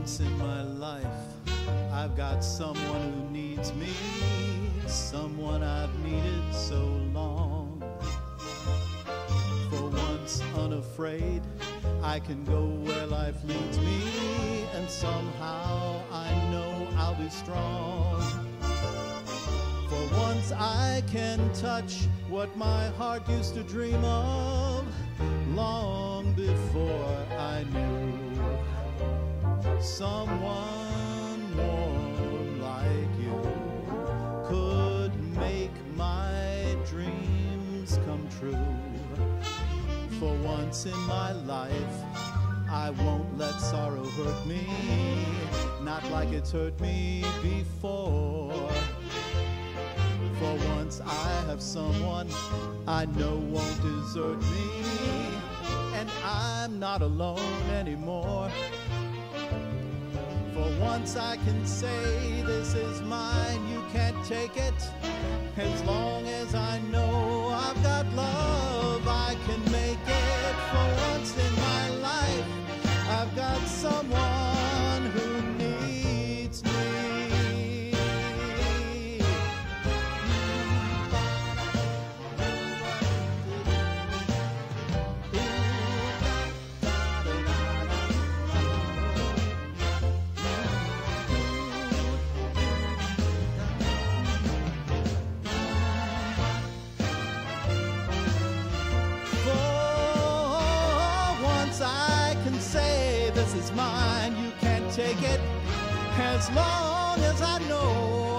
once in my life, I've got someone who needs me, someone I've needed so long. For once unafraid, I can go where life leads me, and somehow I know I'll be strong. For once I can touch what my heart used to dream of long before I knew someone warm like you could make my dreams come true. For once in my life, I won't let sorrow hurt me, not like it's hurt me before. For once I have someone I know won't desert me, and I'm not alone anymore. For once I can say this is mine, you can't take it. As long as I know I've got love, I can make it. For once in my life, I've got someone who needs me. I can say this is mine, you can't take it. As long as I know